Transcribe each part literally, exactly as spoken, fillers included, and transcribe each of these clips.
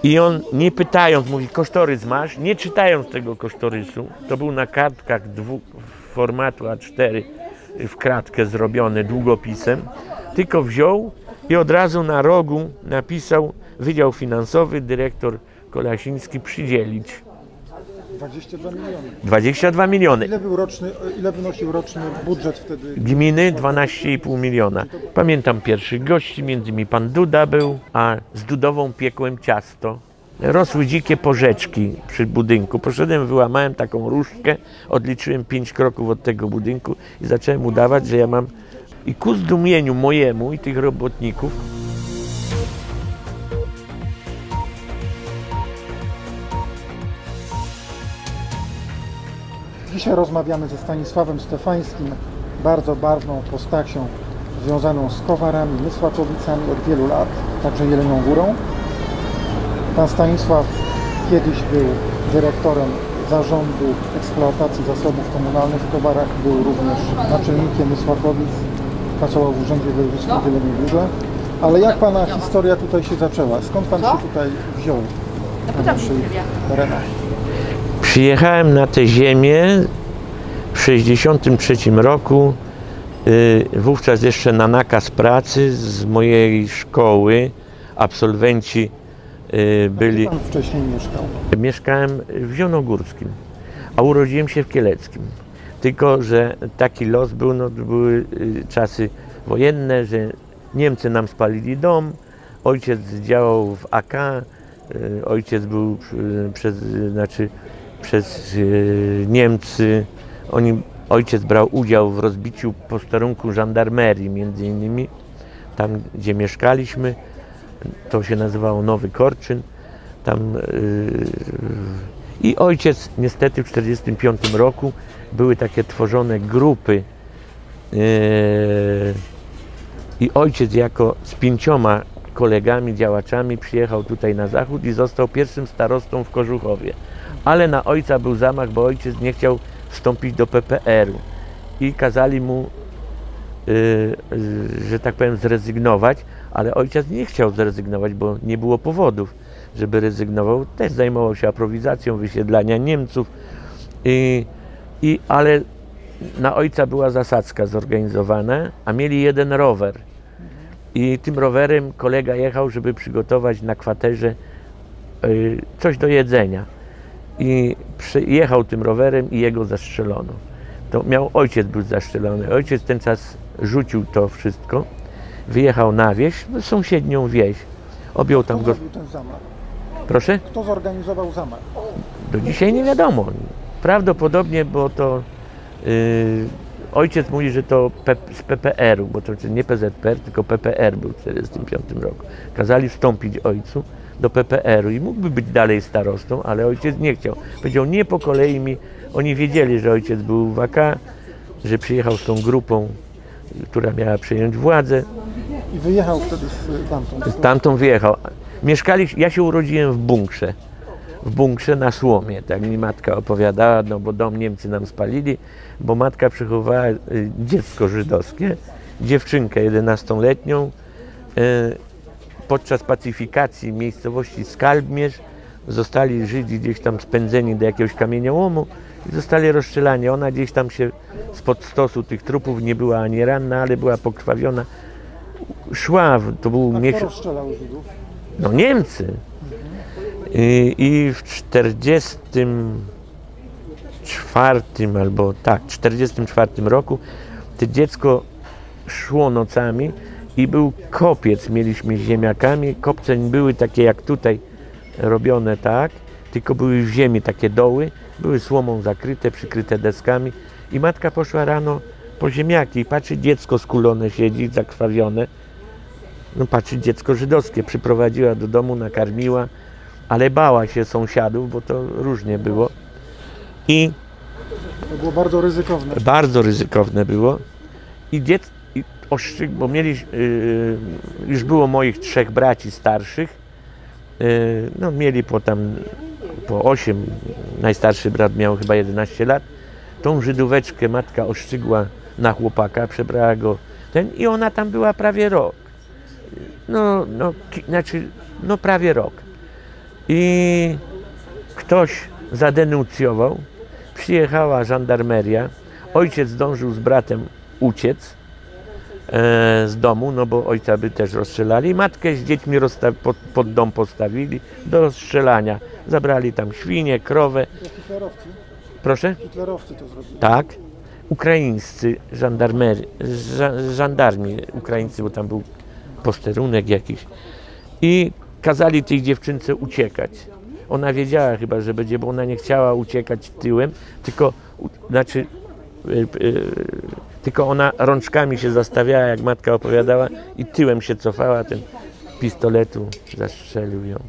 I on, nie pytając, mówi, kosztorys masz? Nie czytając tego kosztorysu, to był na kartkach dwóch, formatu A cztery w kratkę zrobiony długopisem, tylko wziął i od razu na rogu napisał Wydział Finansowy, dyrektor Kolasiński, przydzielić. dwadzieścia dwa miliony. dwadzieścia dwa miliony. Ile był roczny, ile wynosił roczny budżet wtedy? Gminy dwanaście i pół miliona. Pamiętam pierwszych gości, między innymi pan Duda był, a z Dudową piekłem ciasto. Rosły dzikie porzeczki przy budynku. Poszedłem, wyłamałem taką różdżkę, odliczyłem pięć kroków od tego budynku i zacząłem udawać, że ja mam... I ku zdumieniu mojemu i tych robotników dzisiaj rozmawiamy ze Stanisławem Stefańskim, bardzo barwną postacią związaną z Kowarami, Mysłakowicami od wielu lat, także Jelenią Górą. Pan Stanisław kiedyś był dyrektorem zarządu eksploatacji zasobów komunalnych w Kowarach, był również naczelnikiem Mysłakowic, pracował w Urzędzie Wojewódzkim w Jeleniej Górze. Ale jak pana historia tutaj się zaczęła? Skąd pan się tutaj wziął na naszych terenach? Przyjechałem na tę ziemię w tysiąc dziewięćset sześćdziesiątym trzecim roku, wówczas jeszcze na nakaz pracy z mojej szkoły. Absolwenci byli... Gdzie pan wcześniej mieszkał? Mieszkałem w Zielonogórskim, a urodziłem się w Kieleckim. Tylko że taki los był, no były czasy wojenne, że Niemcy nam spalili dom, ojciec działał w A K, ojciec był przez, znaczy, przez Niemcy, oni, ojciec brał udział w rozbiciu posterunku żandarmerii między innymi, tam gdzie mieszkaliśmy, to się nazywało Nowy Korczyn, tam yy, i ojciec niestety w tysiąc dziewięćset czterdziestym piątym roku były takie tworzone grupy yy, i ojciec jako z pięcioma kolegami, działaczami przyjechał tutaj na zachód i został pierwszym starostą w Kożuchowie. Ale na ojca był zamach, bo ojciec nie chciał wstąpić do P P R u i kazali mu, yy, yy, że tak powiem, zrezygnować, ale ojciec nie chciał zrezygnować, bo nie było powodów, żeby rezygnował. Też zajmował się aprowizacją wysiedlania Niemców, i, i, ale na ojca była zasadzka zorganizowana, a mieli jeden rower. I tym rowerem kolega jechał, żeby przygotować na kwaterze yy, coś do jedzenia. I jechał tym rowerem i jego zastrzelono. To miał, ojciec był zastrzelony. Ojciec ten czas rzucił to wszystko, wyjechał na wieś, no, sąsiednią wieś. Objął tam go... Kto zrobił ten zamach? Proszę? Kto zorganizował zamach? Do dzisiaj nie wiadomo. Prawdopodobnie, bo to yy, ojciec mówi, że to P z P P R u, bo to nie P Z P R, tylko P P R był w tysiąc dziewięćset czterdziestym piątym roku. Kazali wstąpić ojcu do P P R u i mógłby być dalej starostą, ale ojciec nie chciał. Powiedział, nie po kolei mi. Oni wiedzieli, że ojciec był w A K, że przyjechał z tą grupą, która miała przejąć władzę. I wyjechał wtedy z tamtą? Z tamtą wyjechał. Mieszkali, ja się urodziłem w bunkrze. W bunkrze na Słomie, tak mi matka opowiadała, no bo dom Niemcy nam spalili, bo matka przechowała y, dziecko żydowskie, dziewczynkę jedenastoletnią. Y, podczas pacyfikacji miejscowości Skalbmierz zostali Żydzi gdzieś tam spędzeni do jakiegoś kamieniołomu i zostali rozstrzelani. Ona gdzieś tam się spod stosu tych trupów nie była ani ranna, ale była pokrwawiona. Szła, to był miesiąc. Kto rozstrzelał Żydów? No Niemcy. I, i w czterdziestym czwartym albo tak, czterdziestym czwartym roku to dziecko szło nocami i był kopiec, mieliśmy z ziemniakami. Kopce nie były takie jak tutaj robione, tak, tylko były w ziemi takie doły, były słomą zakryte, przykryte deskami i matka poszła rano po ziemniaki i patrzy, dziecko skulone siedzi, zakrwawione. No patrzy, dziecko żydowskie, przyprowadziła do domu, nakarmiła, ale bała się sąsiadów, bo to różnie było. I to było bardzo ryzykowne. Bardzo ryzykowne było. I dziecko, i oszczyk, bo mieli, yy, już było moich trzech braci starszych, yy, no mieli po tam, po osiem, najstarszy brat miał chyba jedenaście lat, tą Żydóweczkę matka oszczygła na chłopaka, przebrała go ten i ona tam była prawie rok. No, no, znaczy, no prawie rok. i ktoś zadenuncjował, przyjechała żandarmeria, ojciec zdążył z bratem uciec e, z domu, no bo ojca by też rozstrzelali, matkę z dziećmi pod, pod dom postawili do rozstrzelania, zabrali tam świnie, krowę. Hitlerowcy? Proszę? Hitlerowcy to zrobili. Tak. Ukraińscy żandarmery, żandarmi ukraińcy, bo tam był posterunek jakiś i kazali tej dziewczynce uciekać. Ona wiedziała chyba, że będzie, bo ona nie chciała uciekać tyłem, tylko, znaczy, yy, yy, tylko ona rączkami się zastawiała, jak matka opowiadała, i tyłem się cofała, ten pistoletu zastrzelił ją.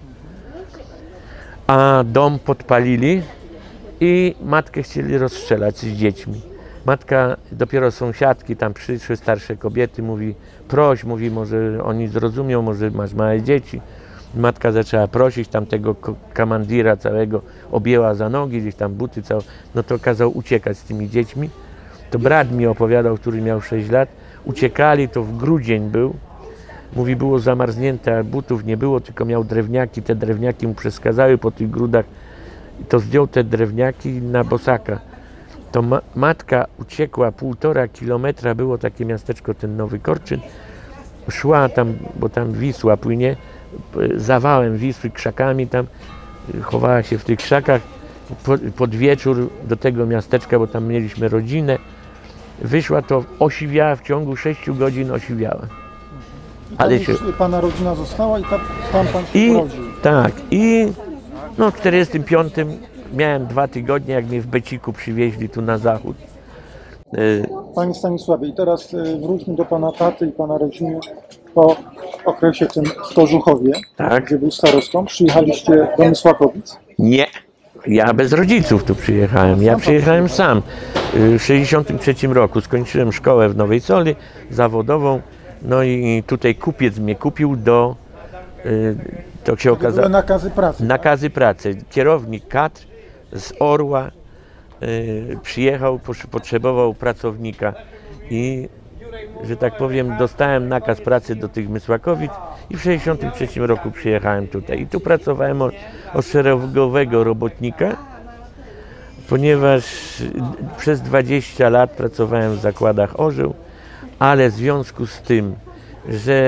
A dom podpalili i matkę chcieli rozstrzelać z dziećmi. Matka, dopiero sąsiadki tam przyszły, starsze kobiety, mówi, proś, mówi, może oni zrozumią, może masz małe dzieci. Matka zaczęła prosić, tamtego kamandira całego objęła za nogi, gdzieś tam buty całe, no to kazał uciekać z tymi dziećmi. To brat mi opowiadał, który miał sześć lat, uciekali, to w grudzień był, mówi, było zamarznięte, a butów nie było, tylko miał drewniaki, te drewniaki mu przeszkadzały po tych grudach, to zdjął te drewniaki na bosaka. To ma matka uciekła półtora kilometra, było takie miasteczko, ten Nowy Korczyn, szła tam, bo tam Wisła płynie, zawałem Wisły, krzakami tam, chowała się w tych krzakach, po, pod wieczór do tego miasteczka, bo tam mieliśmy rodzinę, wyszła, to osiwiała, w ciągu sześciu godzin osiwiała. Ale się... Pana rodzina została i tam, tam pan się I, urodził. Tak, i no w czterdziestym piątym miałem dwa tygodnie, jak mnie w Beciku przywieźli tu na zachód. Panie Stanisławie, i teraz wróćmy do pana taty i pana rodziny. Po okresie tym w Kożuchowie, tak, gdzie był starostą, przyjechaliście do Mysłakowic? Nie, ja bez rodziców tu przyjechałem. Ja przyjechałem sam. W sześćdziesiątym trzecim roku skończyłem szkołę w Nowej Soli zawodową. No i tutaj kupiec mnie kupił do... To się okazało... nakazy pracy. Nakazy pracy. Kierownik kadr z Orła przyjechał, potrzebował pracownika i, że tak powiem, dostałem nakaz pracy do tych Mysłakowic i w sześćdziesiątym trzecim roku przyjechałem tutaj. I tu pracowałem od, od szeregowego robotnika, ponieważ przez dwadzieścia lat pracowałem w zakładach Orzeł, ale w związku z tym, że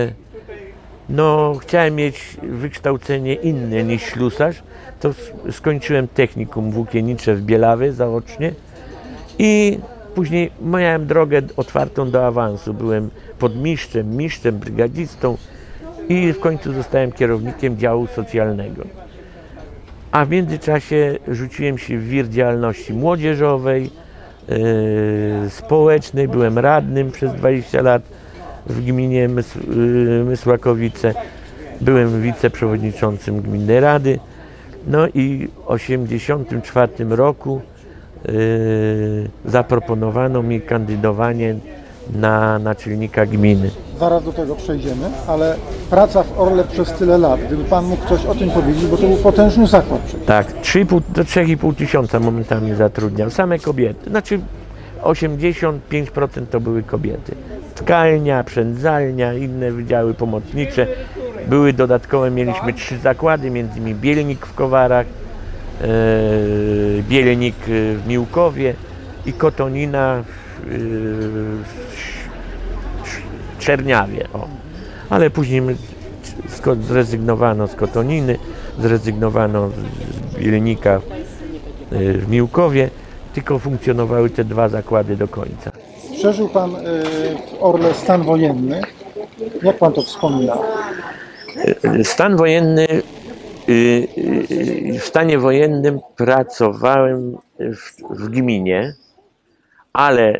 no, chciałem mieć wykształcenie inne niż ślusarz, to skończyłem technikum włókiennicze w Bielawie zaocznie i później miałem drogę otwartą do awansu. Byłem podmistrzem, mistrzem, brygadzistą i w końcu zostałem kierownikiem działu socjalnego. A w międzyczasie rzuciłem się w wir działalności młodzieżowej, yy, społecznej. Byłem radnym przez dwadzieścia lat w gminie Mys yy, Mysłakowice. Byłem wiceprzewodniczącym gminnej rady. No i w osiemdziesiątym czwartym roku yy, zaproponowano mi kandydowanie na naczelnika gminy. Zaraz do tego przejdziemy, ale praca w Orle przez tyle lat, gdyby pan mógł coś o tym powiedzieć, bo to był potężny zakład przecież. Tak, trzy i pół do trzech i pół tysiąca momentami zatrudniał, same kobiety, znaczy osiemdziesiąt pięć procent to były kobiety. Tkalnia, przędzalnia, inne wydziały pomocnicze. Były dodatkowe, mieliśmy trzy zakłady, między innymi Bielnik w Kowarach, e, Bielnik w Miłkowie i Kotonina w, e, w Czerniawie. O. Ale później zrezygnowano z Kotoniny, zrezygnowano z Bielnika w Miłkowie, tylko funkcjonowały te dwa zakłady do końca. Przeżył pan w Orle stan wojenny. Jak pan to wspomina? Stan wojenny, w stanie wojennym pracowałem w, w gminie, ale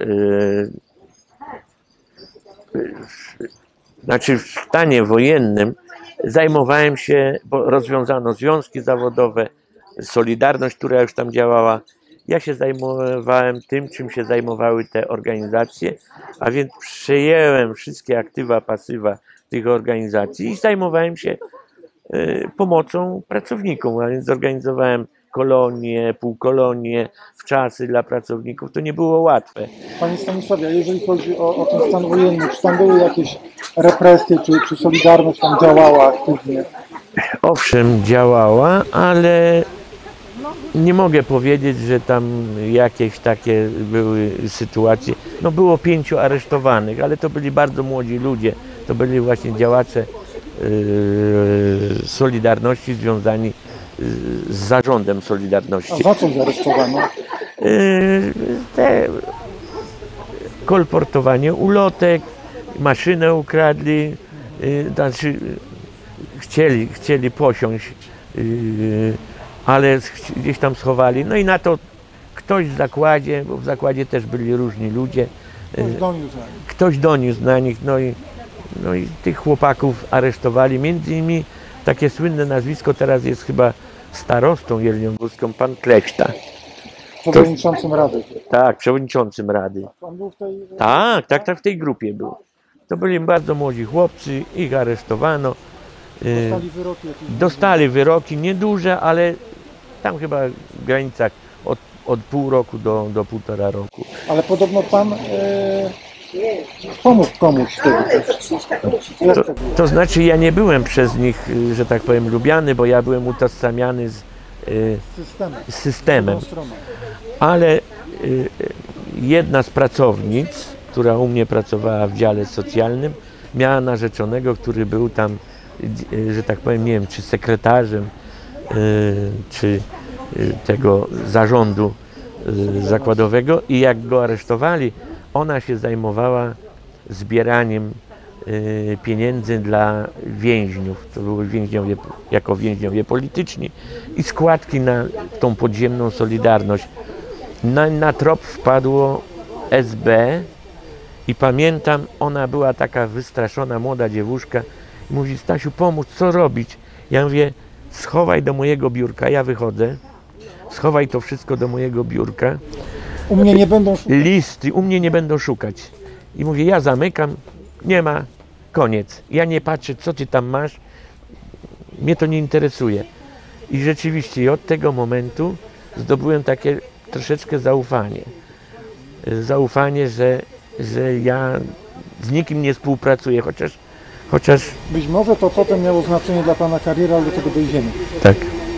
znaczy w stanie wojennym zajmowałem się, bo rozwiązano związki zawodowe, Solidarność, która już tam działała. Ja się zajmowałem tym, czym się zajmowały te organizacje, a więc przejęłem wszystkie aktywa, pasywa tych organizacji i zajmowałem się y, pomocą pracownikom, a więc zorganizowałem kolonie, półkolonie, wczasy dla pracowników. To nie było łatwe. Panie Stanisławie, a jeżeli chodzi o, o ten stan wojenny, czy tam były jakieś represje, czy, czy Solidarność tam działała aktywnie? owszem, działała, ale nie mogę powiedzieć, że tam jakieś takie były sytuacje. No było pięciu aresztowanych, ale to byli bardzo młodzi ludzie. To byli właśnie działacze yy, Solidarności związani yy, z zarządem Solidarności. A za co ich aresztowano? Yy, te kolportowanie ulotek, maszynę ukradli, yy, znaczy chcieli, chcieli posiąść, yy, ale gdzieś tam schowali. No i na to ktoś w zakładzie, bo w zakładzie też byli różni ludzie. Ktoś doniósł na nich. Ktoś doniósł na nich, no i, no i tych chłopaków aresztowali. Między innymi takie słynne nazwisko, teraz jest chyba starostą jeleniogórską, pan Kleśta. Przewodniczącym Rady. Tak, przewodniczącym Rady. On był w tej... Tak, tak, tak, w tej grupie był. To byli bardzo młodzi chłopcy, ich aresztowano. Dostali wyroki jakieś? Dostali wyroki, nieduże, ale tam chyba w granicach od, od pół roku do, do półtora roku. Ale podobno pan e, pomógł komuś wtedy. Jak To, to było? to znaczy ja nie byłem przez nich, y, że tak powiem, lubiany, bo ja byłem utożsamiany z, y, Systemem. z systemem. Drugą stroną. Ale y, y, jedna z pracownic, która u mnie pracowała w dziale socjalnym, miała narzeczonego, który był tam, y, że tak powiem, nie wiem, czy sekretarzem, y, czy y, tego zarządu y, zakładowego, i jak go aresztowali, ona się zajmowała zbieraniem y, pieniędzy dla więźniów. To były więźniowie, jako więźniowie polityczni, i składki na tą podziemną Solidarność. Na, na trop wpadło S B i pamiętam, ona była taka wystraszona, młoda dziewuszka, i mówi: Stasiu, pomóż, co robić? Ja mówię: schowaj do mojego biurka. Ja wychodzę, schowaj to wszystko do mojego biurka. U mnie nie będą szukać. Listy, u mnie nie będą szukać. I mówię: ja zamykam, nie ma, koniec. Ja nie patrzę, co ty tam masz, mnie to nie interesuje. I rzeczywiście od tego momentu zdobyłem takie troszeczkę zaufanie. Zaufanie, że, że ja z nikim nie współpracuję, chociaż, chociaż Być może to potem miało znaczenie dla pana kariery, ale do tego dojdziemy. tak.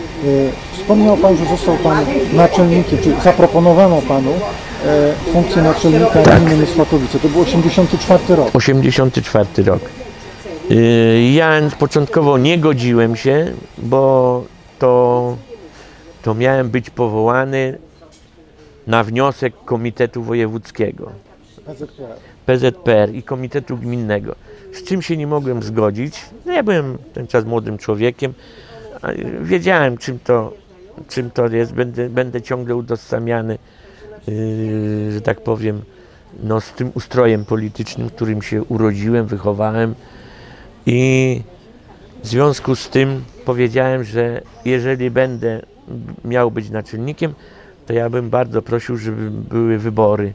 E, Wspomniał pan, że został pan naczelnikiem, czy zaproponowano panu e, funkcję naczelnika Tak. gminy Mysłakowice. To był osiemdziesiąty czwarty rok. osiemdziesiąty czwarty rok. Yy, Ja początkowo nie godziłem się, bo to, to miałem być powołany na wniosek Komitetu Wojewódzkiego, P Z P R. P Z P R i Komitetu Gminnego, z czym się nie mogłem zgodzić. No ja byłem ten czas młodym człowiekiem, a wiedziałem, czym to, czym to jest, będę, będę ciągle utożsamiany, yy, że tak powiem, no, z tym ustrojem politycznym, w którym się urodziłem, wychowałem, i w związku z tym powiedziałem, że jeżeli będę miał być naczelnikiem, to ja bym bardzo prosił, żeby były wybory.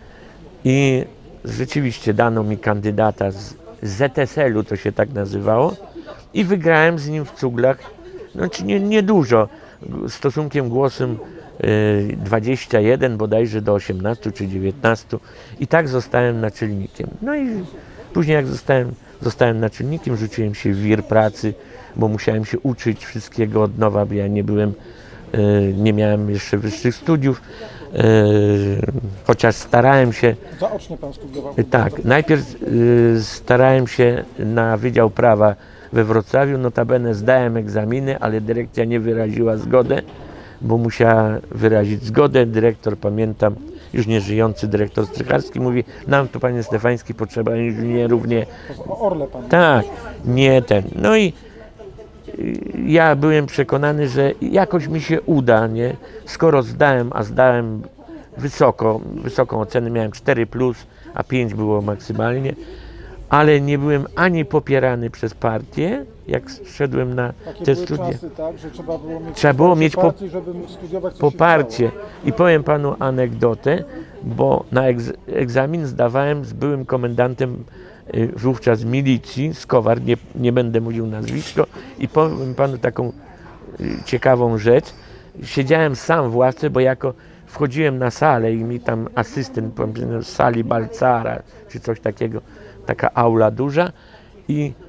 I rzeczywiście dano mi kandydata z Z S L-u, to się tak nazywało, i wygrałem z nim w cuglach, znaczy nie, nie dużo, stosunkiem głosem y, dwadzieścia jeden bodajże do osiemnastu czy dziewiętnastu, i tak zostałem naczelnikiem. No i później jak zostałem, zostałem naczelnikiem, rzuciłem się w wir pracy, bo musiałem się uczyć wszystkiego od nowa, bo ja nie byłem, y, nie miałem jeszcze wyższych studiów, y, chociaż starałem się. Zaocznie pan studiował? Tak, najpierw y, starałem się na Wydział Prawa we Wrocławiu, notabene zdałem egzaminy, ale dyrekcja nie wyraziła zgodę, bo musiała wyrazić zgodę. Dyrektor, pamiętam, już nieżyjący dyrektor Strycharski, mówi: nam to, panie Stefański, potrzeba inżynierów, nie. O Orle pan. Tak, nie ten. No i y, ja byłem przekonany, że jakoś mi się uda, nie? Skoro zdałem, a zdałem wysoko, wysoką ocenę, miałem cztery plus, a pięć było maksymalnie, ale nie byłem ani popierany przez partię, jak szedłem na Takie te były studia. czasy, tak, że trzeba było mieć, Trzeba było poparcie mieć po- partii, żeby móc studiować, co się Poparcie. chciało. I powiem panu anegdotę, bo na egz egzamin zdawałem z byłym komendantem y, wówczas milicji, z Kowar, nie, nie będę mówił nazwisko, i powiem panu taką y, ciekawą rzecz. Siedziałem sam w ławce, bo jako wchodziłem na salę i mi tam asystent, powiem, z sali Balcara czy coś takiego, taka aula duża, i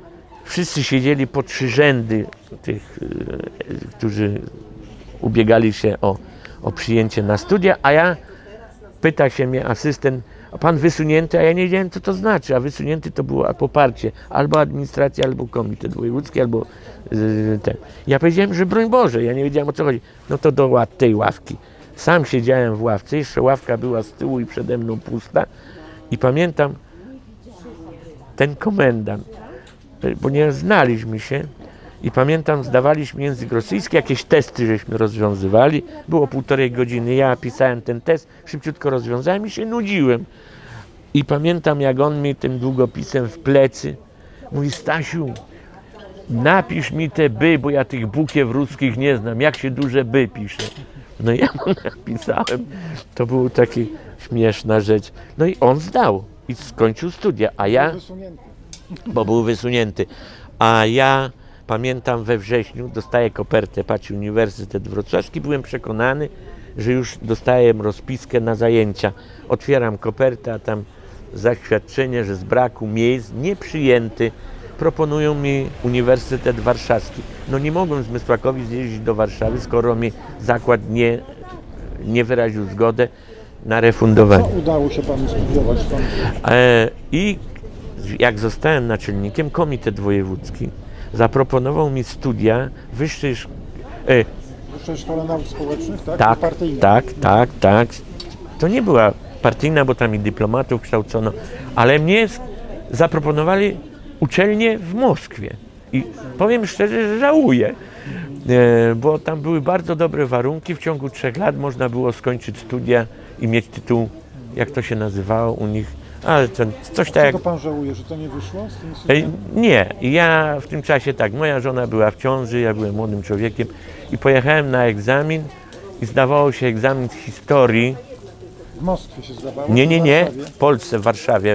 wszyscy siedzieli po trzy rzędy tych, którzy ubiegali się o, o przyjęcie na studia, a ja, pyta się mnie asystent, a pan wysunięty, a ja nie wiedziałem, co to znaczy, a wysunięty to było poparcie albo administracji, albo komitet wojewódzki, albo yy, ten. Ja powiedziałem, że broń Boże, ja nie wiedziałem, o co chodzi. No to do tej ławki. Sam siedziałem w ławce, jeszcze ławka była z tyłu i przede mną pusta i pamiętam, ten komendant, bo nie znaliśmy się, i pamiętam, zdawaliśmy język rosyjski, jakieś testy żeśmy rozwiązywali, było półtorej godziny, ja pisałem ten test, szybciutko rozwiązałem i się nudziłem. I pamiętam, jak on mi tym długopisem w plecy mówi: Stasiu, napisz mi te by, bo ja tych bukiew ruskich nie znam, jak się duże by pisze. No ja mu napisałem, to była taka śmieszna rzecz. No i on zdał i skończył studia, a ja, bo był wysunięty, a ja pamiętam, we wrześniu dostaję kopertę, patrz, Uniwersytet Wrocławski, byłem przekonany, że już dostaję rozpiskę na zajęcia. Otwieram kopertę, a tam zaświadczenie, że z braku miejsc nieprzyjęty, proponują mi Uniwersytet Warszawski. No nie mogłem z Mysłakowic zjeździć do Warszawy, skoro mi zakład nie, nie wyraził zgodę na refundowanie. Co udało się panu studiować? E, I jak zostałem naczelnikiem, Komitet Wojewódzki zaproponował mi studia wyższej szkoły. E, Wyższej Szkole Nauk Społecznych, tak? Tak, Partyjne. tak, tak, tak. To nie była partyjna, bo tam i dyplomatów kształcono, ale mnie zaproponowali uczelnię w Moskwie. I powiem szczerze, że żałuję, e, bo tam były bardzo dobre warunki. W ciągu trzech lat można było skończyć studia i mieć tytuł, jak to się nazywało u nich, ale to coś tak jak... Czego pan żałuje, że to nie wyszło z tym E, studiem? Nie, ja w tym czasie tak, moja żona była w ciąży, ja byłem młodym człowiekiem i pojechałem na egzamin i zdawało się egzamin z historii. W Moskwie się zdawało? Nie, nie, nie, w Warszawie? w Polsce, w Warszawie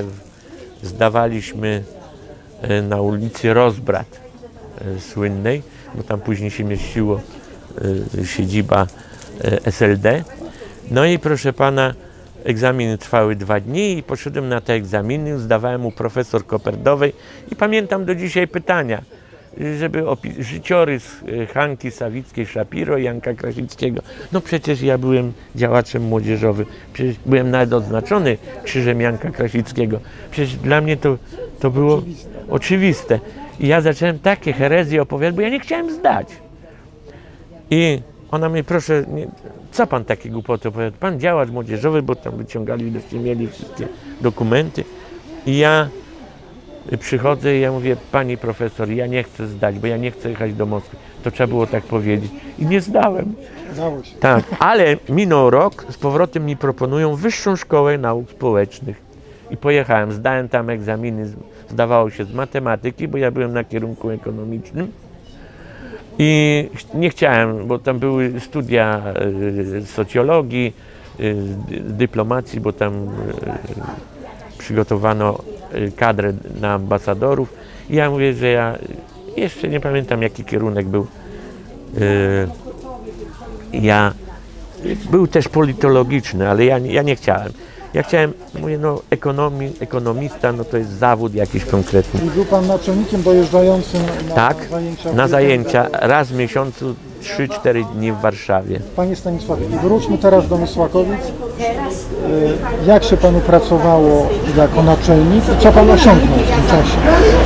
zdawaliśmy e, na ulicy Rozbrat e, słynnej, bo tam później się mieściło e, siedziba e, S L D. No i proszę pana, egzaminy trwały dwa dni i poszedłem na te egzaminy, zdawałem u profesor Koperdowej i pamiętam do dzisiaj pytania, żeby życiorys Hanki Sawickiej-Szapiro i Janka Krasickiego. No przecież ja byłem działaczem młodzieżowym, przecież byłem nawet odznaczony krzyżem Janka Krasickiego. Przecież dla mnie to, to było oczywiste. oczywiste. I ja zacząłem takie herezje opowiadać, bo ja nie chciałem zdać. I ona mnie, proszę, nie, co pan takie głupoty opowiada? Pan działacz młodzieżowy, bo tam wyciągali, doście mieli wszystkie dokumenty. I ja przychodzę i ja mówię: pani profesor, ja nie chcę zdać, bo ja nie chcę jechać do Moskwy. To trzeba było tak powiedzieć. I nie zdałem. Dało się. Tak, ale minął rok, z powrotem mi proponują Wyższą Szkołę Nauk Społecznych. I pojechałem, zdałem tam egzaminy, zdawało się z matematyki, bo ja byłem na kierunku ekonomicznym. I nie chciałem, bo tam były studia y, socjologii, y, dyplomacji, bo tam y, przygotowano y, kadrę na ambasadorów. I ja mówię, że ja jeszcze nie pamiętam, jaki kierunek był. Y, ja był też politologiczny, ale ja, ja nie chciałem. Ja chciałem, mówię, no ekonomii, ekonomista, no to jest zawód jakiś konkretny. I był pan naczelnikiem dojeżdżającym na Tak, zajęcia? na zajęcia raz w miesiącu, trzy cztery dni w Warszawie. Panie Stanisławie, i wróćmy teraz do Mysłakowic. Y, Jak się panu pracowało jako naczelnik i co pan osiągnął w tym czasie?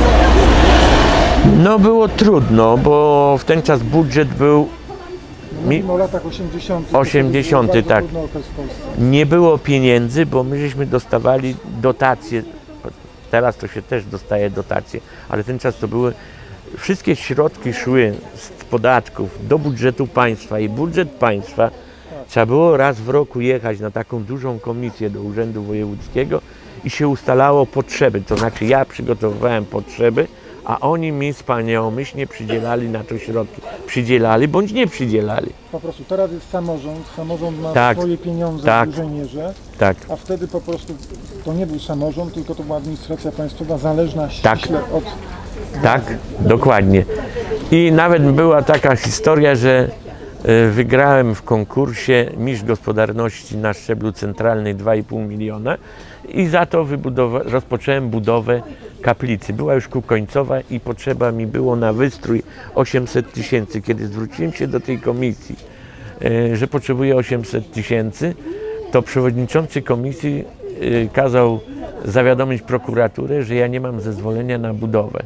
No było trudno, bo w ten czas budżet był, Mówimy o latach osiemdziesiątych. osiemdziesiątych, tak. Trudny okres w Polsce. Nie było pieniędzy, bo my żeśmy dostawali dotacje. Teraz to się też dostaje dotacje, ale ten czas to były, wszystkie środki szły z podatków do budżetu państwa i budżet państwa trzeba było raz w roku jechać na taką dużą komisję do Urzędu Wojewódzkiego i się ustalało potrzeby, to znaczy ja przygotowywałem potrzeby, a oni mi wspaniałomyślnie przydzielali na to środki. Przydzielali bądź nie przydzielali. Po prostu teraz jest samorząd, samorząd ma Tak, swoje pieniądze tak, w dużej mierze, Tak, a wtedy po prostu to nie był samorząd, tylko to była administracja państwowa zależna Tak. ściśle od... tak, dokładnie. I nawet była taka historia, że Wygrałem w konkursie Mistrz Gospodarności na szczeblu centralnej dwa i pół miliona i za to rozpocząłem budowę kaplicy. Była już ku końcowa i potrzeba mi było na wystrój osiemset tysięcy. Kiedy zwróciłem się do tej komisji, że potrzebuję osiemset tysięcy, to przewodniczący komisji kazał zawiadomić prokuraturę, że ja nie mam zezwolenia na budowę.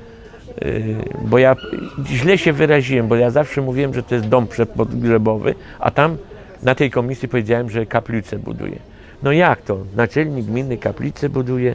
Bo ja źle się wyraziłem, bo ja zawsze mówiłem, że to jest dom przedpogrzebowy, a tam na tej komisji powiedziałem, że kaplicę buduję. No jak to? Naczelnik gminy kaplicę buduje?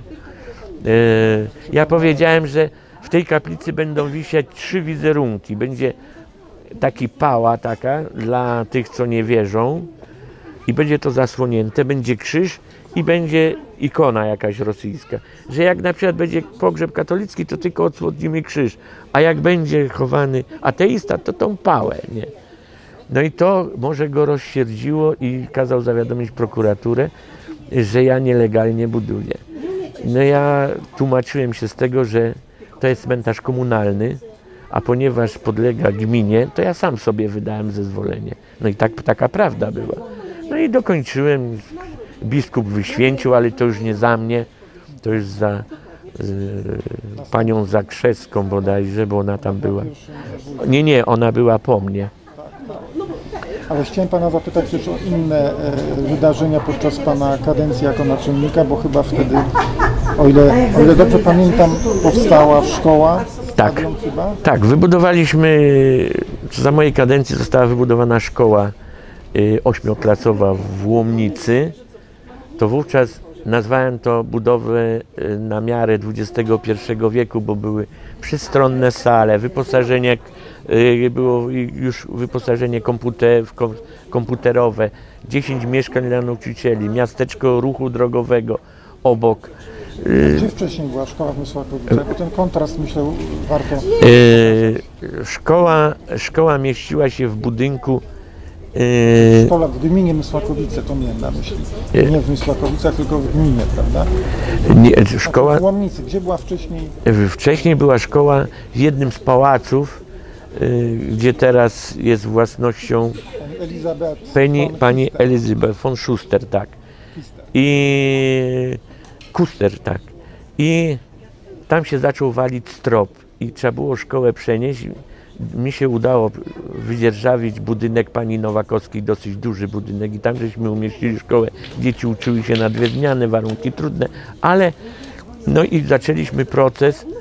Ja powiedziałem, że w tej kaplicy będą wisieć trzy wizerunki. Będzie taki pała taka dla tych, co nie wierzą i będzie to zasłonięte, będzie krzyż i będzie ikona jakaś rosyjska. Że jak na przykład będzie pogrzeb katolicki, to tylko odsłonimy krzyż, a jak będzie chowany ateista, to tą pałę, nie? No i to może go rozsierdziło i kazał zawiadomić prokuraturę, że ja nielegalnie buduję. No ja tłumaczyłem się z tego, że to jest cmentarz komunalny, a ponieważ podlega gminie, to ja sam sobie wydałem zezwolenie. No i tak, taka prawda była. No i dokończyłem, biskup wyświęcił, ale to już nie za mnie, to już za y, panią Zakrzewską bodajże, bo ona tam była. Nie, nie, ona była po mnie. Ale chciałem pana zapytać też o inne e, wydarzenia podczas pana kadencji jako naczelnika, bo chyba wtedy, o ile, o ile dobrze pamiętam, powstała szkoła. Tak, chyba? tak, wybudowaliśmy, za mojej kadencji została wybudowana szkoła y, ośmioklasowa w Łomnicy. To wówczas nazwałem to budowę y, na miarę dwudziestego pierwszego wieku, bo były przystronne sale, wyposażenie, y, było już wyposażenie komputer, komputerowe, dziesięć mieszkań dla nauczycieli, miasteczko ruchu drogowego obok. Gdzie wcześniej była szkoła w Mysłakowicach? Bo ten kontrast, myślę, warto... Yy, szkoła, szkoła mieściła się w budynku... Yy, Szkoła w gminie Mysłakowice, to miałem na myśli. Nie w Mysłakowicach, tylko w gminie, prawda? Nie, szkoła... W Łomnicy. Gdzie była wcześniej? Wcześniej była szkoła w jednym z pałaców, yy, gdzie teraz jest własnością Elizabeth pani, von pani Kuster. Elizabeth von Schuster, tak. I... Kuster, tak. I tam się zaczął walić strop i trzeba było szkołę przenieść. Mi się udało wydzierżawić budynek pani Nowakowskiej, dosyć duży budynek i tam żeśmy umieścili szkołę. Dzieci uczyły się na dwie zmiany, warunki trudne, ale no i zaczęliśmy proces yy,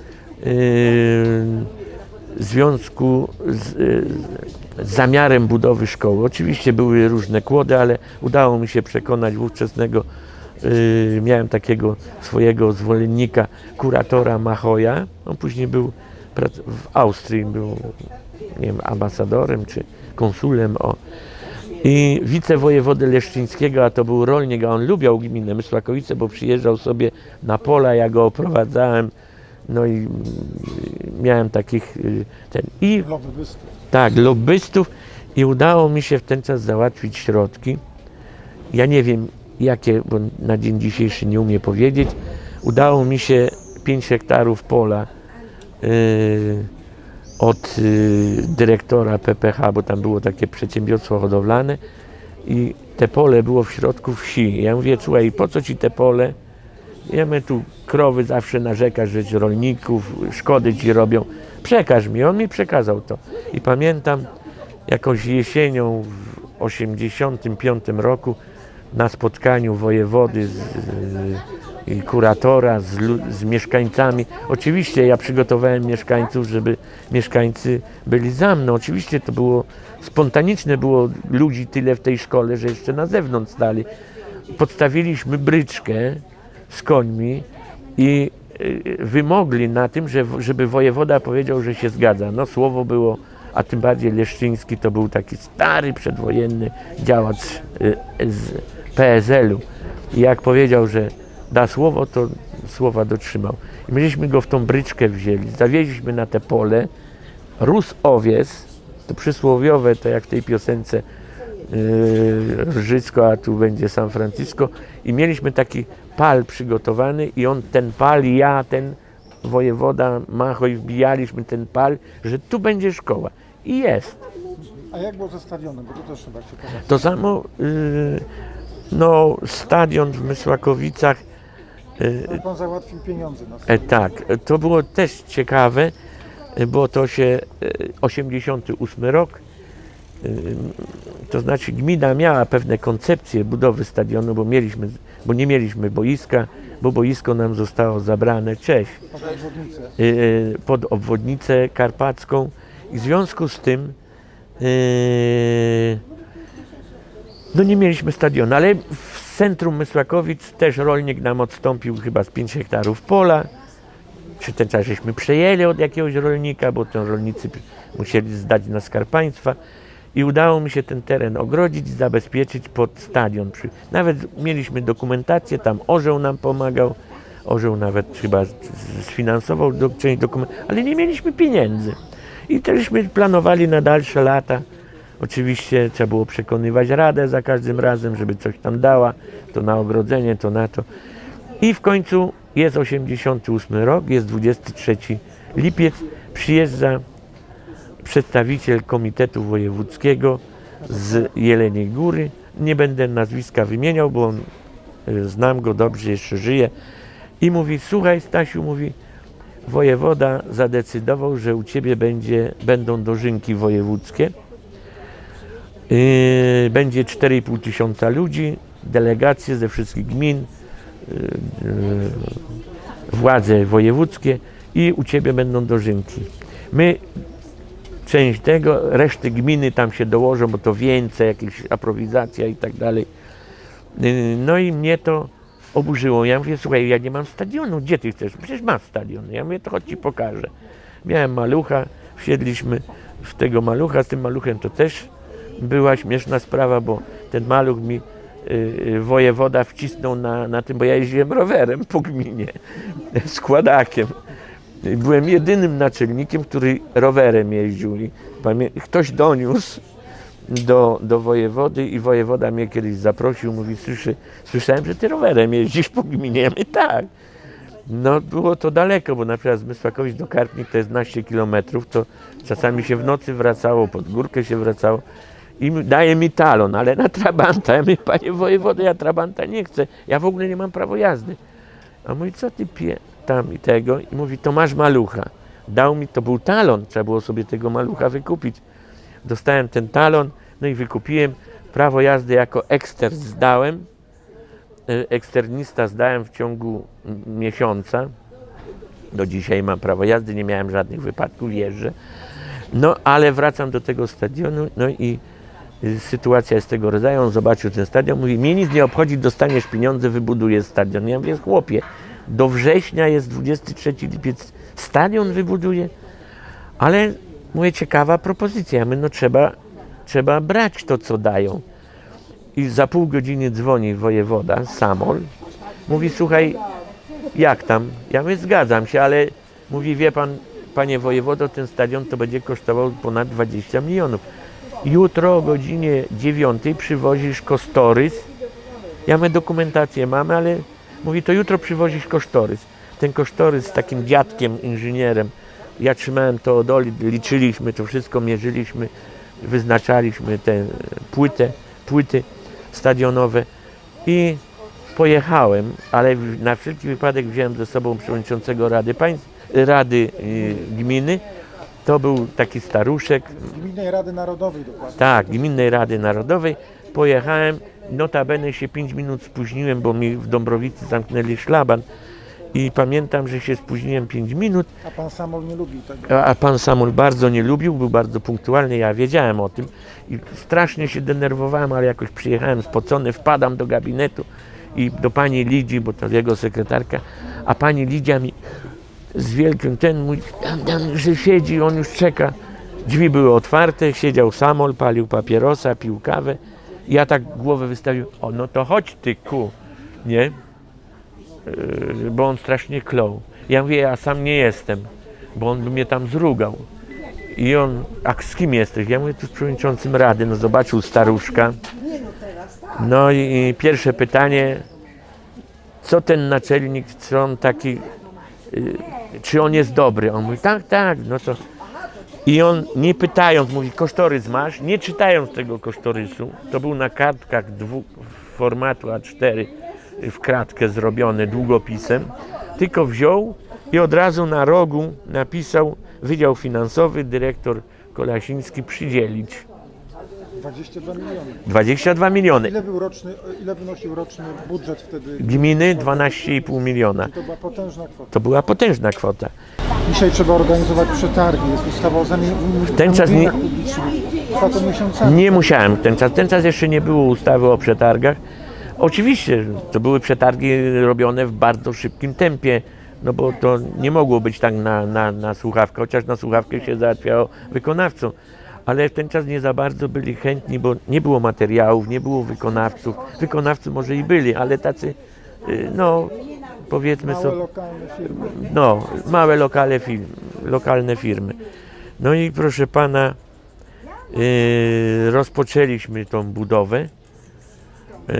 w związku z, yy, z zamiarem budowy szkoły. Oczywiście były różne kłody, ale udało mi się przekonać ówczesnego Yy, miałem takiego swojego zwolennika, kuratora Machoja. On później był w Austrii, był nie wiem, ambasadorem czy konsulem. O. I wicewojewody Leszczyńskiego, a to był rolnik, a on lubiał gminę Mysłakowice, bo przyjeżdżał sobie na pola, ja go oprowadzałem. No i miałem takich yy, ten i lobbystów. Tak, lobbystów i udało mi się w ten czas załatwić środki. Ja nie wiem jakie, bo na dzień dzisiejszy nie umiem powiedzieć. Udało mi się pięć hektarów pola yy, od yy, dyrektora P P H, bo tam było takie przedsiębiorstwo hodowlane i te pole było w środku wsi. Ja mówię, słuchaj, po co ci te pole? Ja mówię, tu krowy zawsze narzekasz, że rolników, szkody ci robią. Przekaż mi. On mi przekazał to. I pamiętam jakąś jesienią w osiemdziesiątym piątym roku na spotkaniu wojewody z, i kuratora z, z mieszkańcami. Oczywiście ja przygotowałem mieszkańców, żeby mieszkańcy byli za mną. Oczywiście to było spontaniczne, było ludzi tyle w tej szkole, że jeszcze na zewnątrz stali. Podstawiliśmy bryczkę z końmi i wymogli na tym, że, żeby wojewoda powiedział, że się zgadza. No słowo było, a tym bardziej Leszczyński to był taki stary, przedwojenny działacz z P S L u. I jak powiedział, że da słowo, to słowa dotrzymał. I myśmy go w tą bryczkę wzięli, zawieźliśmy na te pole, rósł owiec, to przysłowiowe, to jak w tej piosence yy, Rżycko, a tu będzie San Francisco. I mieliśmy taki pal przygotowany i on, ten pal, ja, ten wojewoda Machoj, wbijaliśmy ten pal, że tu będzie szkoła. I jest. A jak było ze stadionem? Bo to też chyba ciekawe. To samo, yy, no stadion w Mysłakowicach. No, pan załatwił pieniądze na E, stadion. tak, to było też ciekawe, bo to się osiemdziesiąty ósmy rok, y, to znaczy gmina miała pewne koncepcje budowy stadionu, bo, mieliśmy, bo nie mieliśmy boiska, bo boisko nam zostało zabrane, cześć, Pod obwodnicę. y, pod obwodnicę karpacką i w związku z tym y, no nie mieliśmy stadionu, ale w centrum Mysłakowic też rolnik nam odstąpił chyba z pięć hektarów pola. Czy ten czas żeśmy przejęli od jakiegoś rolnika, bo ten rolnicy musieli zdać na Skarb Państwa i udało mi się ten teren ogrodzić, zabezpieczyć pod stadion. Nawet mieliśmy dokumentację, tam orzeł nam pomagał, orzeł nawet chyba sfinansował do, część dokumentów, ale nie mieliśmy pieniędzy. I teżśmy planowali na dalsze lata. Oczywiście trzeba było przekonywać radę za każdym razem, żeby coś tam dała, to na ogrodzenie, to na to. I w końcu jest osiemdziesiąty ósmy rok, jest dwudziesty trzeci lipiec, przyjeżdża przedstawiciel Komitetu Wojewódzkiego z Jeleniej Góry. Nie będę nazwiska wymieniał, bo on, znam go dobrze, jeszcze żyje. I mówi, słuchaj Stasiu, mówi, wojewoda zadecydował, że u ciebie będzie, będą dożynki wojewódzkie. Yy, będzie cztery i pół tysiąca ludzi, delegacje ze wszystkich gmin, władze wojewódzkie i u ciebie będą dożynki. My część tego, reszty gminy tam się dołożą, bo to więcej, jakieś aprowizacja i tak dalej. No i mnie to oburzyło. Ja mówię, słuchaj, ja nie mam stadionu, gdzie ty chcesz? Przecież masz stadion. Ja mówię, to chodź ci pokażę. Miałem malucha, wsiedliśmy w tego malucha, z tym maluchem to też była śmieszna sprawa, bo ten maluch mi Yy, wojewoda wcisnął na, na tym, bo ja jeździłem rowerem po gminie, składakiem. Byłem jedynym naczelnikiem, który rowerem jeździł. I ktoś doniósł do, do wojewody i wojewoda mnie kiedyś zaprosił, mówi, Słyszy, słyszałem, że ty rowerem jeździsz po gminie. Ja mówię, tak. No było to daleko, bo na przykład z Mysłakowic do Karpnik to jest naście kilometrów, to czasami się w nocy wracało, pod górkę się wracało. I daje mi talon, ale na trabanta. Ja mówię, panie wojewodo, ja trabanta nie chcę. Ja w ogóle nie mam prawa jazdy. A mówi, co ty pie tam i tego? I mówi, to masz malucha. Dał mi, to był talon, trzeba było sobie tego malucha wykupić. Dostałem ten talon, no i wykupiłem. Prawo jazdy jako ekstern zdałem. Eksternista zdałem w ciągu miesiąca. Do dzisiaj mam prawo jazdy, nie miałem żadnych wypadków, jeżdżę. No ale wracam do tego stadionu, no i sytuacja jest tego rodzaju, on zobaczył ten stadion, mówi, mnie nic nie obchodzi, dostaniesz pieniądze, wybuduję stadion. Ja mówię, chłopie, do września jest dwudziesty trzeci lipiec, stadion wybuduje, ale mówię, ciekawa propozycja, ja mówię, no trzeba, trzeba brać to, co dają. I za pół godziny dzwoni wojewoda, Samol, mówi, słuchaj, jak tam? Ja mówię, zgadzam się, ale mówi, wie pan, panie wojewodo, ten stadion to będzie kosztował ponad dwadzieścia milionów. Jutro o godzinie dziewiątej przywozisz kosztorys. Ja my dokumentację mamy, ale mówi, to jutro przywozisz kosztorys. Ten kosztorys z takim dziadkiem, inżynierem. Ja trzymałem to od Oli, liczyliśmy to wszystko, mierzyliśmy, wyznaczaliśmy te płytę, płyty stadionowe i pojechałem, ale na wszelki wypadek wziąłem ze sobą przewodniczącego Rady Państw, Rady y, Gminy. To był taki staruszek. Gminnej Rady Narodowej dokładnie. Tak, Gminnej Rady Narodowej. Pojechałem, notabene się pięć minut spóźniłem, bo mi w Dąbrowicy zamknęli szlaban. I pamiętam, że się spóźniłem pięć minut. A pan Samol nie lubił tego. A, a pan Samol bardzo nie lubił, był bardzo punktualny, ja wiedziałem o tym. I strasznie się denerwowałem, ale jakoś przyjechałem spocony, wpadam do gabinetu i do pani Lidzi, bo to jego sekretarka, a pani Lidia mi z wielkim ten mój, tam, tam, że siedzi, on już czeka. Drzwi były otwarte, siedział Samol, palił papierosa, pił kawę. I ja tak głowę wystawił, o no to chodź ty ku, nie? Yy, bo on strasznie klął. Ja mówię, ja sam nie jestem, bo on by mnie tam zrugał. I on, a z kim jesteś? Ja mówię, tu z przewodniczącym Rady, no zobaczył staruszka. No i, i pierwsze pytanie, co ten naczelnik, czy on taki, yy, czy on jest dobry? On mówi, tak, tak, no to I on, nie pytając, mówi, kosztorys masz, nie czytając tego kosztorysu, to był na kartkach dwu, formatu A cztery w kratkę zrobiony długopisem, tylko wziął i od razu na rogu napisał Wydział Finansowy, dyrektor Kolasiński, przydzielić. dwadzieścia dwa miliony. dwadzieścia dwa miliony. Ile, był roczny, ile wynosił roczny budżet wtedy? Gminy dwanaście i pół miliona. I to była potężna kwota. To była potężna kwota. Dzisiaj trzeba organizować przetargi, jest ustawa o zamówieniach ten czas nie- publicznych. Trwa to miesiącami. Nie musiałem ten czas. Ten czas jeszcze nie było ustawy o przetargach. Oczywiście to były przetargi robione w bardzo szybkim tempie, no bo to nie mogło być tak na, na, na słuchawkę, chociaż na słuchawkę się załatwiało wykonawcą. Ale w ten czas nie za bardzo byli chętni, bo nie było materiałów, nie było wykonawców. Wykonawcy może i byli, ale tacy, y, no powiedzmy Małe sobie, lokalne firmy. no, małe lokale firmy, lokalne firmy. No i proszę pana, yy, rozpoczęliśmy tą budowę. Yy,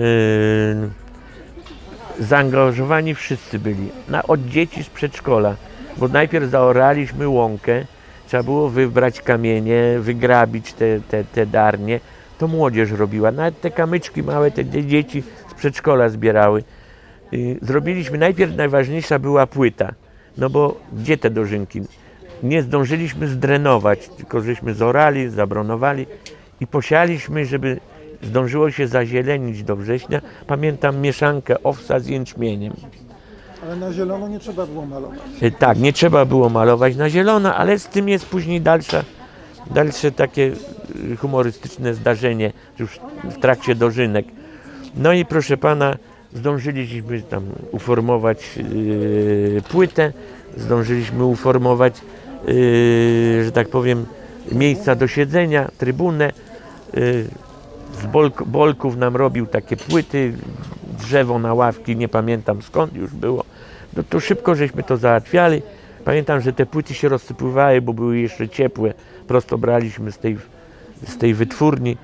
zaangażowani wszyscy byli, na, od dzieci z przedszkola, bo najpierw zaoraliśmy łąkę, trzeba było wybrać kamienie, wygrabić te, te, te darnie, to młodzież robiła, nawet te kamyczki małe, te, te dzieci z przedszkola zbierały. Yy, zrobiliśmy, najpierw najważniejsza była płyta, no bo gdzie te dożynki? Nie zdążyliśmy zdrenować, tylko żeśmy zorali, zabronowali i posialiśmy, żeby zdążyło się zazielenić do września. Pamiętam mieszankę owsa z jęczmieniem. Ale na zielono nie trzeba było malować. E, Tak, nie trzeba było malować na zielono, ale z tym jest później dalsza, dalsze takie y, humorystyczne zdarzenie już w trakcie dożynek. No i proszę pana, zdążyliśmy tam uformować yy, płytę, zdążyliśmy uformować, yy, że tak powiem, miejsca do siedzenia, trybunę. Yy, z bolk, bolków nam robił takie płyty, drzewo na ławki, nie pamiętam skąd już było. No to szybko żeśmy to załatwiali. Pamiętam, że te płyty się rozsypywały, bo były jeszcze ciepłe. Prosto braliśmy z tej, z tej wytwórni.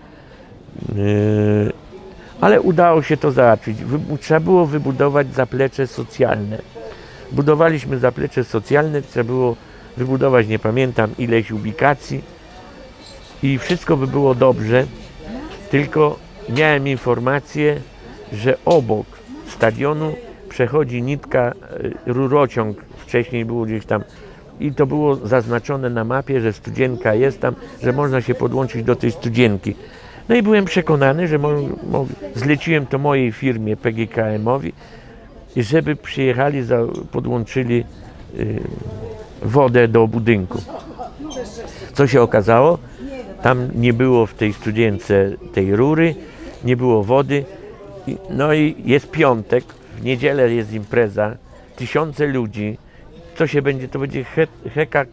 Yy, ale udało się to załatwić. Wy, trzeba było wybudować zaplecze socjalne. Budowaliśmy zaplecze socjalne, trzeba było wybudować, nie pamiętam, ileś ubikacji i wszystko by było dobrze, tylko miałem informację, że obok stadionu przechodzi nitka, rurociąg, wcześniej było gdzieś tam i to było zaznaczone na mapie, że studzienka jest tam, że można się podłączyć do tej studzienki. No i byłem przekonany, że mo, mo, zleciłem to mojej firmie P G K M-owi, żeby przyjechali, za, podłączyli y, wodę do budynku. Co się okazało? Tam nie było w tej studience tej rury, nie było wody. I, no i jest piątek, w niedzielę jest impreza, tysiące ludzi. Co się będzie? To będzie he, heka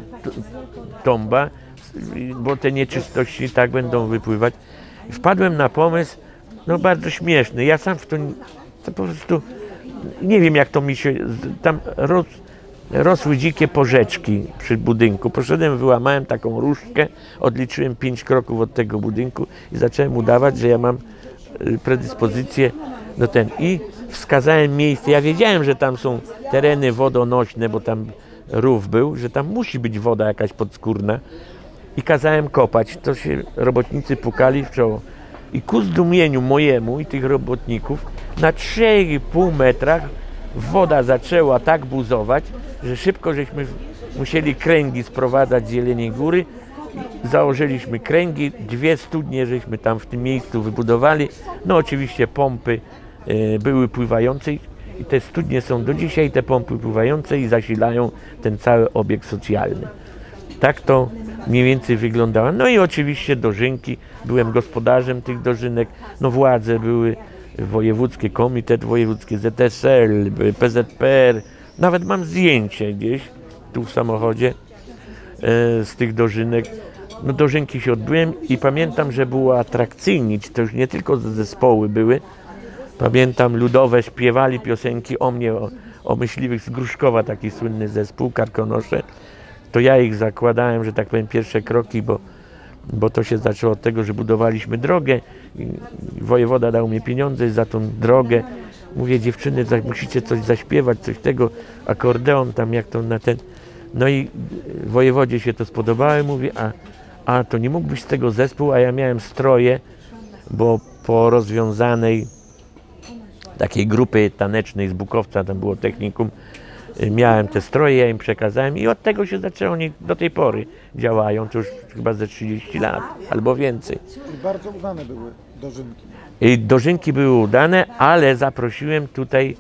tomba, bo te nieczystości tak będą wypływać. Wpadłem na pomysł, no bardzo śmieszny. Ja sam w to, to po prostu nie wiem, jak to mi się tam roz, rosły dzikie porzeczki przy budynku. Poszedłem, wyłamałem taką różdżkę, odliczyłem pięć kroków od tego budynku i zacząłem udawać, że ja mam predyspozycję do ten. I wskazałem miejsce. Ja wiedziałem, że tam są tereny wodonośne, bo tam rów był, że tam musi być woda jakaś podskórna. I kazałem kopać. To się robotnicy pukali w czoło. I ku zdumieniu mojemu i tych robotników na trzech i pół metrach woda zaczęła tak buzować, że szybko żeśmy musieli kręgi sprowadzać z Jeleniej Góry. Założyliśmy kręgi, dwie studnie żeśmy tam w tym miejscu wybudowali. No oczywiście pompy y, były pływające i te studnie są do dzisiaj, te pompy pływające i zasilają ten cały obiekt socjalny. Tak to mniej więcej wyglądało. No i oczywiście dożynki, byłem gospodarzem tych dożynek, no władze były wojewódzkie, komitet wojewódzki, Z S L, P Z P R, nawet mam zdjęcie gdzieś tu w samochodzie e, z tych dożynek. No dożynki się odbyłem i pamiętam, że było atrakcyjnić, to już nie tylko zespoły były, pamiętam ludowe śpiewali piosenki o mnie, o, o myśliwych z Gruszkowa, taki słynny zespół, Karkonosze. To ja ich zakładałem, że tak powiem, pierwsze kroki, bo, bo to się zaczęło od tego, że budowaliśmy drogę. I wojewoda dał mi pieniądze za tą drogę. Mówię, dziewczyny, musicie coś zaśpiewać, coś tego, akordeon tam, jak to na ten... No i wojewodzie się to spodobało, mówi, a, a to nie mógłbyś z tego zespół, a ja miałem stroje, bo po rozwiązanej takiej grupy tanecznej z Bukowca, tam było technikum, miałem te stroje, ja im przekazałem i od tego się zaczęło, oni do tej pory działają, to już chyba ze trzydzieści lat albo więcej. I bardzo udane były dożynki. I dożynki były udane, ale zaprosiłem tutaj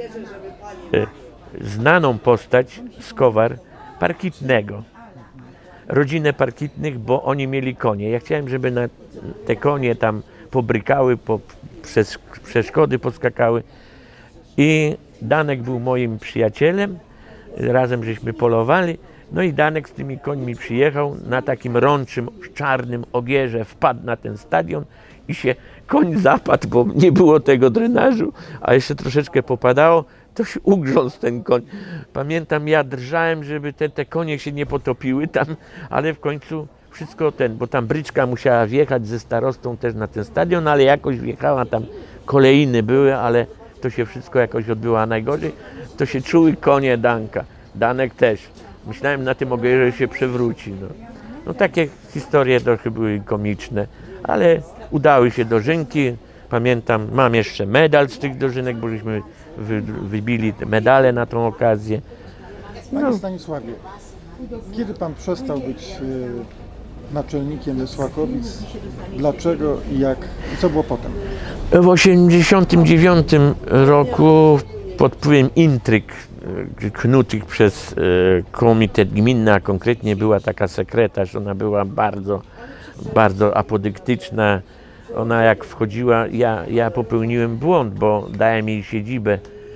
e, znaną postać z Kowar, Parkitnego. Rodzinę Parkitnych, bo oni mieli konie. Ja chciałem, żeby na te konie tam pobrykały, po, przez przeszkody podskakały. I Danek był moim przyjacielem, razem żeśmy polowali. No i Danek z tymi końmi przyjechał na takim rączym, czarnym ogierze, wpadł na ten stadion i się koń zapadł, bo nie było tego drenażu, a jeszcze troszeczkę popadało, to się ugrzązł ten koń. Pamiętam, ja drżałem, żeby te, te konie się nie potopiły tam, ale w końcu wszystko ten, bo tam bryczka musiała wjechać ze starostą też na ten stadion, ale jakoś wjechała, tam kolejny były, ale to się wszystko jakoś odbyło, a najgorzej to się czuły konie Danka. Danek też. Myślałem na tym ogierze, że się przewróci. No. no takie historie trochę były komiczne, ale udały się dożynki. Pamiętam, mam jeszcze medal z tych dożynek, bo żeśmy wy, wybili te medale na tą okazję. Panie No. Stanisławie, kiedy pan przestał być y, naczelnikiem Słakowic? Dlaczego i jak? I co było potem? W osiemdziesiątym dziewiątym roku pod wpływem intryg e, knutych przez e, komitet gminny, a konkretnie była taka sekretarz, ona była bardzo, bardzo apodyktyczna. Ona jak wchodziła, ja, ja popełniłem błąd, bo dałem jej siedzibę,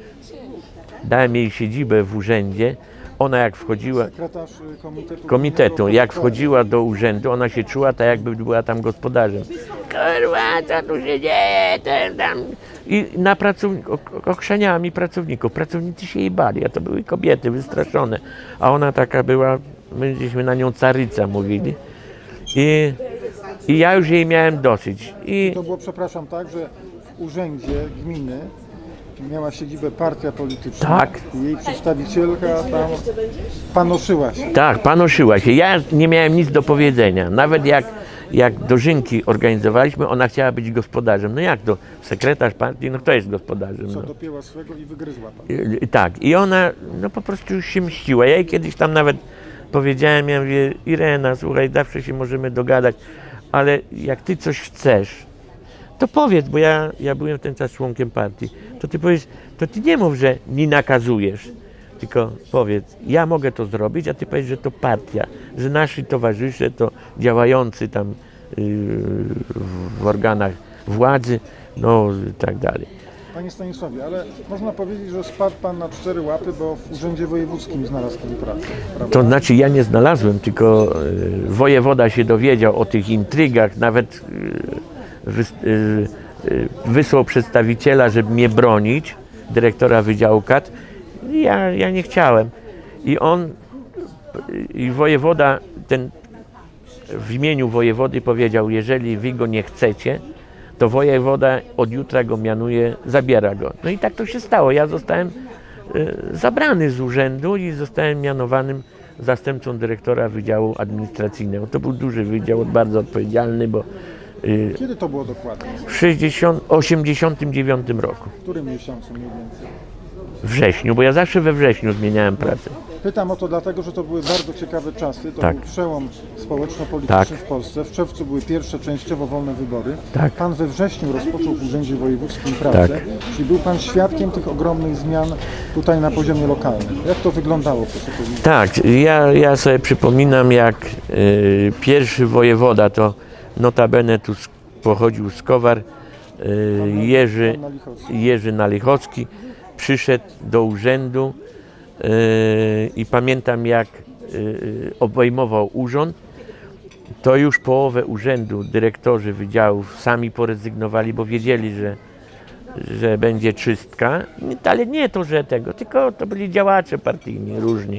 dałem jej siedzibę w urzędzie. Ona jak wchodziła, Sekretarz komitetu, komitetu, jak wchodziła do urzędu, ona się czuła tak, jakby była tam gospodarzem. Kurwa, co tu się dzieje? Ten tam. I na pracownik, okrzeniała mi pracowników. Pracownicy się jej bali, a to były kobiety wystraszone. A ona taka była, my żeśmy na nią caryca mówili. I, i ja już jej miałem dosyć. I To było, przepraszam, tak, że w urzędzie gminy miała siedzibę partia polityczna. Tak. I jej przedstawicielka tam panoszyła się. tak, panoszyła się. Ja nie miałem nic do powiedzenia. Nawet jak, jak dożynki organizowaliśmy, ona chciała być gospodarzem. No jak to? Sekretarz partii, no kto jest gospodarzem? Co No. dopięła swego i wygryzła pan. I- i Tak, i ona no po prostu już się mściła. Ja jej kiedyś tam nawet powiedziałem, ja mówię, Irena, słuchaj, zawsze się możemy dogadać, ale jak ty coś chcesz, to powiedz, bo ja, ja byłem w ten czas członkiem partii, to ty powiedz, to ty nie mów, że mi nakazujesz, tylko powiedz, ja mogę to zrobić, a ty powiedz, że to partia, że nasi towarzysze to działający tam yy, w organach władzy, no i tak dalej. Panie Stanisławie, ale można powiedzieć, że spadł pan na cztery łapy, bo w urzędzie wojewódzkim znalazł pan pracę, prawda? To znaczy ja nie znalazłem, tylko y, wojewoda się dowiedział o tych intrygach, nawet y, wys, y, y, wysłał przedstawiciela, żeby mnie bronić, dyrektora Wydziału K A T. Ja, ja nie chciałem. I on, i wojewoda, ten w imieniu wojewody powiedział, jeżeli wy go nie chcecie, to wojewoda od jutra go mianuje, zabiera go. No i tak to się stało. Ja zostałem y, zabrany z urzędu i zostałem mianowanym zastępcą dyrektora Wydziału Administracyjnego. To był duży wydział, bardzo odpowiedzialny, bo y, Kiedy to było dokładnie? w osiemdziesiątym dziewiątym roku, W którym miesiącu mniej więcej? w wrześniu, bo ja zawsze we wrześniu zmieniałem pracę. Pytam o to dlatego, że to były bardzo ciekawe czasy. To Tak. był przełom społeczno-polityczny Tak. w Polsce. W czerwcu były pierwsze częściowo wolne wybory. Tak. Pan we wrześniu rozpoczął w Urzędzie Wojewódzkim pracę. Tak. Czyli był pan świadkiem tych ogromnych zmian tutaj na poziomie lokalnym. Jak to wyglądało, proszę powiedzieć? Tak, ja, ja sobie przypominam, jak y, pierwszy wojewoda, to notabene tu z, pochodził z Kowar, y, Jerzy, Pan Nalichowski. Jerzy Nalichowski, przyszedł do urzędu y, i pamiętam, jak y, obejmował urząd, to już połowę urzędu dyrektorzy wydziałów sami porezygnowali, bo wiedzieli, że, że będzie czystka, ale nie to, że tego, tylko to byli działacze partyjni różni.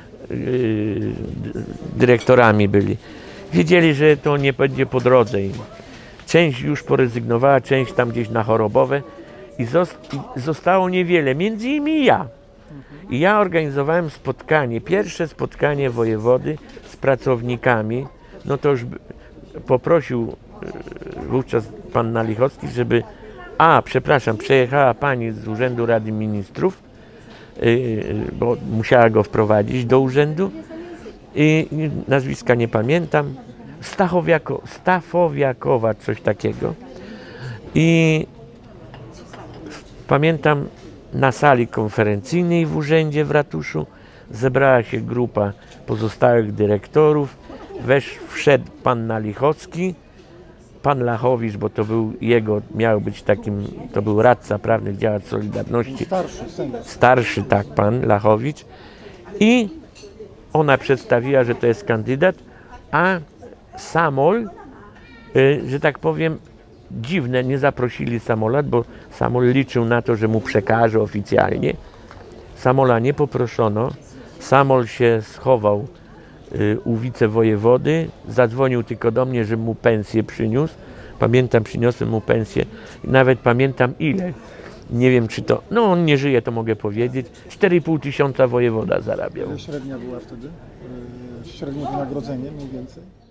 Yy, dyrektorami byli. Wiedzieli, że to nie będzie po drodze im. Część już porezygnowała, część tam gdzieś na chorobowe i zost- i zostało niewiele, między innymi ja. I ja organizowałem spotkanie, pierwsze spotkanie wojewody z pracownikami. No to już poprosił wówczas pan Nalichowski, żeby, a przepraszam, przejechała pani z Urzędu Rady Ministrów, bo musiała go wprowadzić do urzędu i nazwiska nie pamiętam, Stachowiako, Stachowiakowa, coś takiego. I pamiętam, na sali konferencyjnej w urzędzie w ratuszu zebrała się grupa pozostałych dyrektorów. Wesz, wszedł pan Nalichowski, pan Lachowicz, bo to był jego, miał być takim, to był radca prawny, działacz Solidarności. Starszy, senior. Starszy, tak, pan Lachowicz. I ona przedstawiła, że to jest kandydat, a Samol, y, że tak powiem, dziwne, nie zaprosili Samola, bo Samol liczył na to, że mu przekaże oficjalnie. Samola nie poproszono. Samol się schował y, u wicewojewody, zadzwonił tylko do mnie, że mu pensję przyniósł. Pamiętam, przyniosłem mu pensję, nawet pamiętam ile. Nie wiem, czy to, no on nie żyje, to mogę powiedzieć. cztery i pół tysiąca wojewoda zarabiał. Ile średnia była wtedy? Yy, Średnie wynagrodzenie mniej więcej?